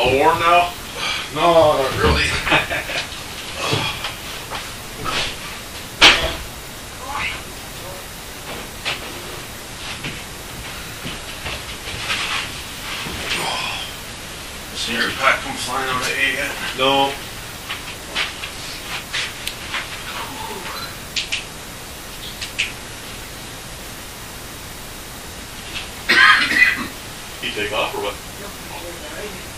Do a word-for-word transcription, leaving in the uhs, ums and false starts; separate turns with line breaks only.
All warm now?
No, not really.
See your pack come flying out of A yet?
No. You take off or what?